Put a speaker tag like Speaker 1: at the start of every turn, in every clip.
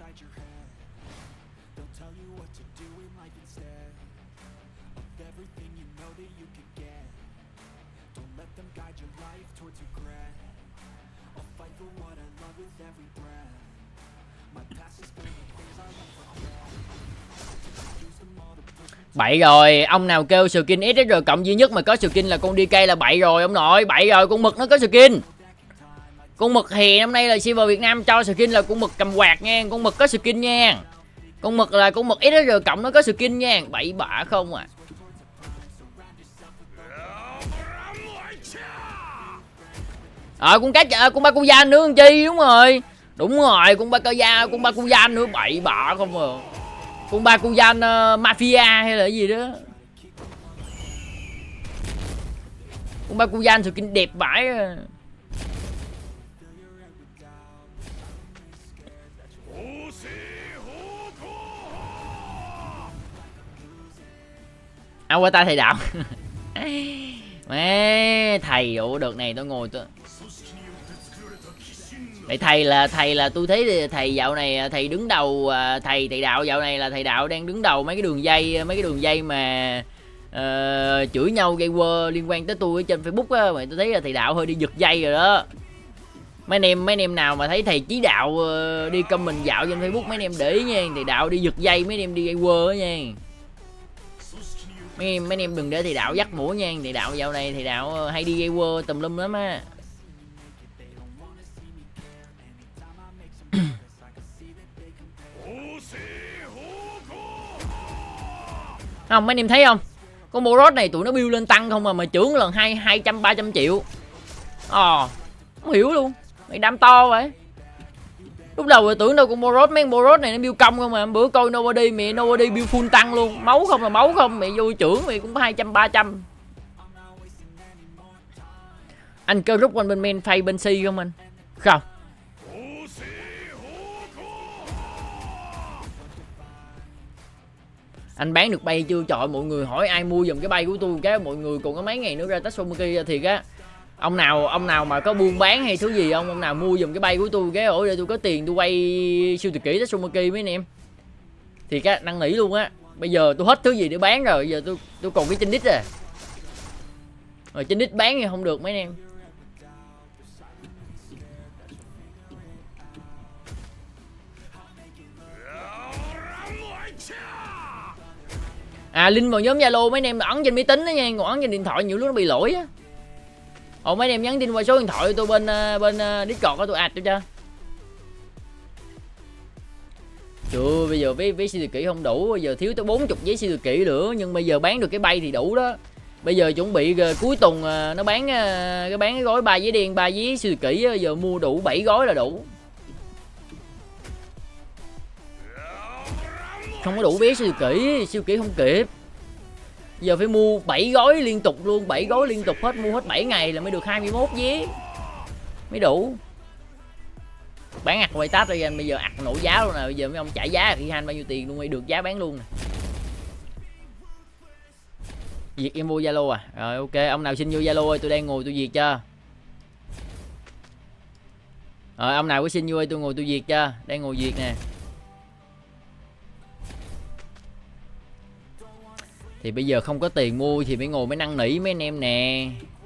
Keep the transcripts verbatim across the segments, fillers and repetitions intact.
Speaker 1: Bậy rồi, ông nào kêu skin ét ét rờ cộng duy nhất mà có skin là con đê ca là bậy rồi ông nội, bậy rồi, con mực nó có skin. Con mực hè năm nay là Silver Việt Nam cho skin là con mực cầm quạt nha, con mực có skin nha. Con mực là con mực ét ét rờ cộng nó có skin nha, bậy bạ không à. Ờ à, con cá à, con Bakuyan nữa con chi, đúng rồi. Đúng rồi, con Bakuyan, con Bakuyan nữa, bậy bạ không à. Con Bakuyan uh, Mafia hay là cái gì đó. Con Bakuyan skin đẹp vãi. Avatar thầy đạo. Mẹ thầy, ủa đợt này tôi ngồi tôi Vậy thầy là thầy là tôi thấy thầy dạo này thầy đứng đầu, thầy thầy đạo dạo này là thầy đạo đang đứng đầu mấy cái đường dây mấy cái đường dây mà uh, chửi nhau gây quơ liên quan tới tôi ở trên Facebook á, mà tôi thấy là thầy đạo hơi đi giật dây rồi đó. Mấy anh em mấy anh em nào mà thấy thầy Chí Đạo uh, đi comment dạo trên Facebook mấy anh em để ý nha, thầy đạo đi giật dây, mấy anh em đi gây quơ á nha. Mấy em mấy anh em đừng để thầy đạo dắt mũi nha, thầy đạo dạo này thầy đạo hay đi gây quơ tùm lum lắm á. Không, mấy anh em thấy không, con Boros này tụi nó build lên tăng không mà mà trưởng lần hai hai trăm ba trăm triệu. Ờ à, không hiểu luôn, mày đam to vậy. Lúc đầu rồi tưởng đâu con Boros, mấy con Boros này nó build công không mà bữa coi Nobody mẹ Nobody build full tăng luôn, máu không là máu không, mẹ vô trưởng mày cũng có hai trăm ba trăm. Anh cơ rút quanh bên main phay bên C không anh? Không. Anh bán được bay chưa? Trời, mọi người hỏi ai mua giùm cái bay của tôi cái, mọi người còn có mấy ngày nữa ra Tatsumaki thiệt á. Ông nào ông nào mà có buôn bán hay thứ gì không, ông nào mua giùm cái bay của tôi cái, ổ để tôi có tiền tôi quay siêu tuyệt kỹ Tatsumaki mấy anh em. Thiệt á, năn nỉ luôn á. Bây giờ tôi hết thứ gì để bán rồi, giờ tôi tôi còn cái trên đít à. Rồi trên đít bán thì không được mấy anh em. À, link vào nhóm Zalo mấy anh em ấn trên máy tính đó nha, còn ấn trên điện thoại nhiều lúc nó bị lỗi á. Ồ, mấy anh em nhắn tin qua số điện thoại tôi bên bên Discord của tôi add cho cho. Trời, bây giờ với với siêu tuyệt kỹ không đủ, bây giờ thiếu tới bốn mươi giấy siêu tuyệt kỹ nữa, nhưng bây giờ bán được cái bay thì đủ đó. Bây giờ chuẩn bị cuối tuần nó bán cái bán cái gói ba giấy đen, ba giấy siêu tuyệt kỹ, giờ mua đủ bảy gói là đủ. Không có đủ vé siêu kỹ, siêu kỹ không kịp. Giờ phải mua bảy gói liên tục luôn, bảy gói liên tục hết, mua hết bảy ngày là mới được hai mươi mốt vé. Mới đủ. Bán ạc quay tát rồi anh, bây giờ ạc nổ giá luôn nè, bây giờ mấy ông trả giá thì han bao nhiêu tiền luôn mới được giá bán luôn nè. Duyệt em vô Zalo à? Rồi ok, ông nào xin vô Zalo ơi, tôi đang ngồi tôi duyệt cho. Rồi ông nào có xin vô ơi, tôi ngồi tôi duyệt cho, đang ngồi duyệt nè. Thì bây giờ không có tiền mua thì mới ngồi mới năn nỉ mấy anh em nè.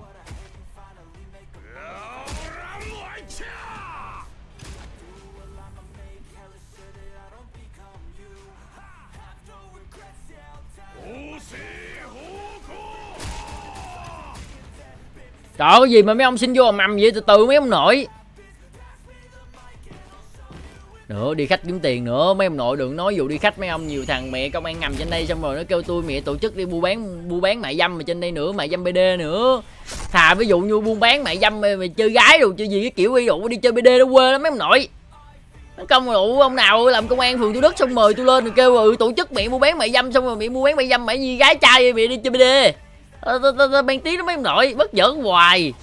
Speaker 1: Trời ơi, cái gì mà mấy ông xin vô mầm vậy, từ từ mấy ông nội. Nữa đi khách kiếm tiền nữa, mấy ông nội đừng nói vụ đi khách, mấy ông nhiều thằng mẹ công an ngầm trên đây xong rồi nó kêu tôi mẹ tổ chức đi bu bán bu bán mại dâm mà trên đây nữa, mại dâm bê đê nữa. Thà ví dụ như buôn bán mại dâm mày, mày chơi gái rồi chơi gì cái kiểu ví dụ đi chơi bê đê nó quê lắm mấy ông nội. Nó công rồi ông nào làm công an phường Thủ Đức xong mời tôi lên rồi kêu ừ tổ chức mẹ bu bán mại dâm xong rồi mẹ bu bán mại dâm mẹ gì gái trai mẹ đi chơi bê đê. Ban tí đó mấy ông nội bất giỡn hoài.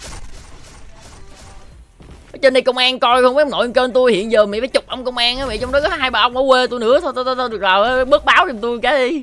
Speaker 1: Ở trên đây công an coi không mấy ông nội kênh tôi hiện giờ mày phải chục ông công an á, mày trong đó có hai ba ông ở quê tôi nữa, thôi thôi thôi, thôi được rồi bớt báo giùm tôi cái đi.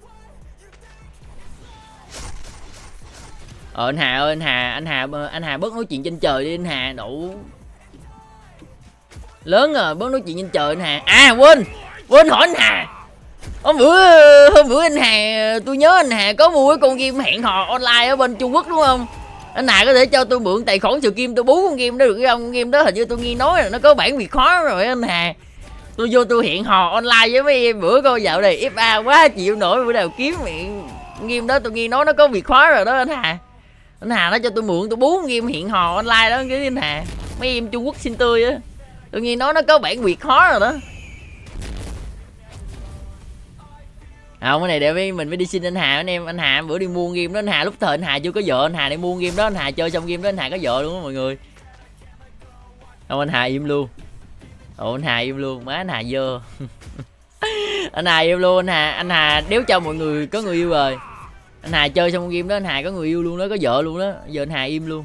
Speaker 1: Ờ anh Hà ơi, anh Hà anh Hà anh Hà bớt nói chuyện trên trời đi anh Hà, đủ. Lớn rồi, bớt nói chuyện trên trời anh Hà. À quên, quên hỏi anh Hà. Hôm bữa hôm bữa anh Hà, tôi nhớ anh Hà có mua cái con game hẹn hò online ở bên Trung Quốc đúng không? Anh Hà có thể cho tôi mượn tài khoản sự kim tôi bú con game đó được không? Con game đó hình như tôi nghe nói là nó có bản Việt khó rồi anh Hà. Tôi vô tôi hẹn hò online với mấy em bữa coi dạo này ép a quá chịu nổi, bữa nào kiếm miệng game đó tôi nghe nói nó có Việt khó rồi đó anh Hà. Anh Hà nó cho tôi mượn tôi bú game hẹn hò online đó cái anh Hà. Mấy em Trung Quốc xinh tươi á. Tôi nghe nói nó có bản Việt khó rồi đó. Không, cái này để mình mới đi xin anh Hà anh em. Anh Hà bữa đi mua game đó, anh Hà lúc thời anh Hà chưa có vợ, anh Hà đi mua game đó, anh Hà chơi xong game đó anh Hà có vợ luôn á mọi người. Không, anh Hà im luôn. Ồ, anh Hà im luôn, má anh Hà dơ. Anh Hà im luôn, anh Hà anh Hà đéo cho mọi người có người yêu rồi. Anh Hà chơi xong game đó anh Hà có người yêu luôn đó, có vợ luôn đó. Giờ anh Hà im luôn.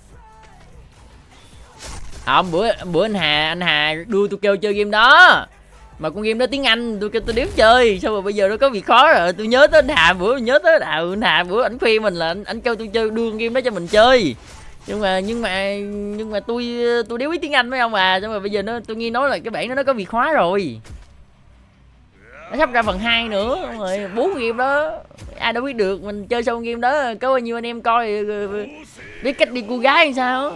Speaker 1: Không, bữa bữa anh Hà anh Hà đưa tôi kêu chơi game đó. Mà con game đó tiếng Anh, tôi kêu tôi đéo chơi. Sao mà bây giờ nó có việc khó rồi. Tôi nhớ tới anh Hà bữa, nhớ tới à, anh Hà bữa ảnh khuyên mình là anh, anh kêu tôi chơi đưa con game đó cho mình chơi. Nhưng mà nhưng mà nhưng mà tôi tôi đéo biết tiếng Anh mấy ông à. Xong rồi bây giờ nó tôi nghe nói là cái bản đó nó có việc hóa rồi. Nó sắp ra phần hai nữa rồi, bốn game đó. Ai đâu biết được, mình chơi xong game đó có bao nhiêu anh em coi biết cách đi cô gái hay sao.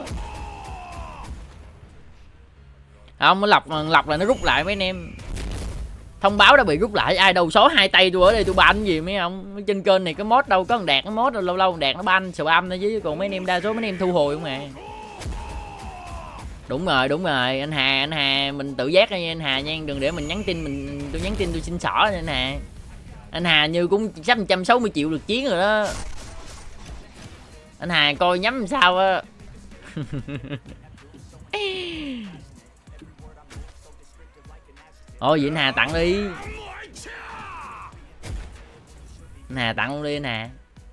Speaker 1: Không, nó lọc lọc là nó rút lại mấy anh em. Thông báo đã bị rút lại, ai đâu xóa hai tay tôi ở đây tôi ban gì mấy ông. Trên kênh này cái mod đâu có thằng Đạt nó mod, lâu lâu thằng Đạt nó ban spam thôi chứ còn mấy anh em đa số mấy anh em thu hồi không à. Đúng rồi, đúng rồi, anh Hà, anh Hà mình tự giác nha anh Hà nha, đừng để mình nhắn tin mình tôi nhắn tin tôi xin xỏ nha anh Hà. Anh Hà như cũng sắp một trăm sáu mươi triệu được chiến rồi đó. Anh Hà coi nhắm làm sao á. Ôi vậy anh Hà tặng đi. Anh Hà tặng luôn đi anh Hà.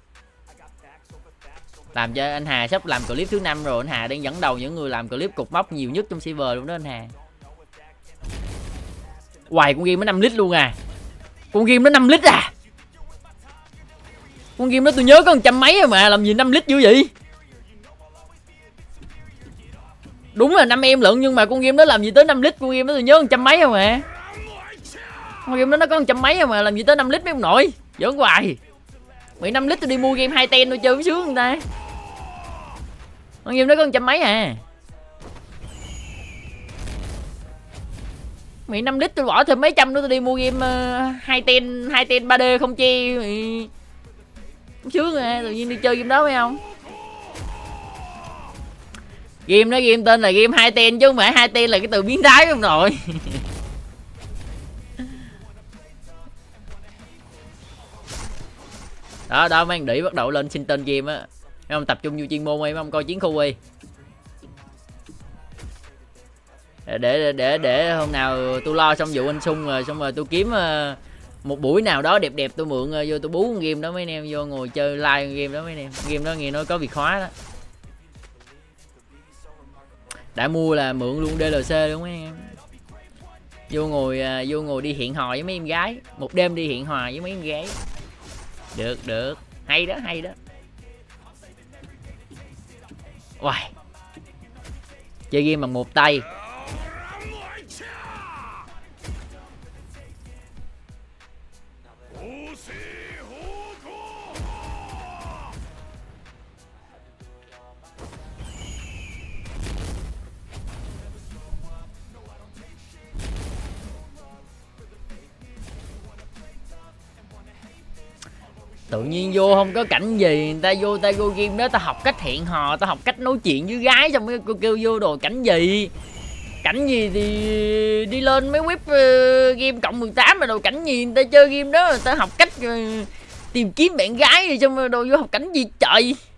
Speaker 1: Làm cho anh Hà sắp làm clip thứ năm rồi, anh Hà đang dẫn đầu những người làm clip cục móc nhiều nhất trong server luôn đó anh Hà. Hoài con game nó năm lít luôn à. Con game nó năm lít à. Con game đó tôi nhớ có một trăm mấy rồi mà làm gì năm lít dữ vậy. Đúng là năm em lận nhưng mà con game đó làm gì tới năm lít, con game đó tôi nhớ một trăm mấy rồi mà. Con game đó nó có một trăm mấy rồi mà làm gì tới năm lít mấy ông nội. Giỡn hoài. Mày năm lít tôi đi mua game hai ten tôi chơi mới sướng người ta. Con game đó có một trăm mấy à. Mày năm lít tôi bỏ thêm mấy trăm nữa tôi đi mua game hai ten hai ten ba D không che mày. Sướng à, tự nhiên đi chơi game đó phải không? Game đó game tên là game hai ten chứ không phải hai ten là cái từ biến thái không nội. Đó đó mấy anh đĩ bắt đầu lên xin tên game á. Mấy ông tập trung vô chuyên môn đi, mấy ông coi chiến khu đi. Để để để để hôm nào tôi lo xong vụ anh Sung rồi xong rồi tôi kiếm uh, một buổi nào đó đẹp đẹp tôi mượn uh, vô tôi bú con game đó mấy anh em vô ngồi chơi live con game đó mấy anh em. Game đó nghe nói có việc khóa đó. Đã mua là mượn luôn đê lờ xê luôn mấy anh em. Vô ngồi uh, vô ngồi đi hẹn hò với mấy em gái, một đêm đi hẹn hò với mấy em gái. Được được, hay đó hay đó. Wow. Chơi game bằng một tay. Tự nhiên vô không có cảnh gì, người ta vô ta vô game đó ta học cách hẹn hò, ta học cách nói chuyện với gái xong mới kêu vô đồ cảnh gì. Cảnh gì thì đi lên mấy web uh, game cộng mười tám mà đồ cảnh gì người ta chơi game đó, người ta học cách uh, tìm kiếm bạn gái rồi xong rồi đồ vô học cảnh gì trời.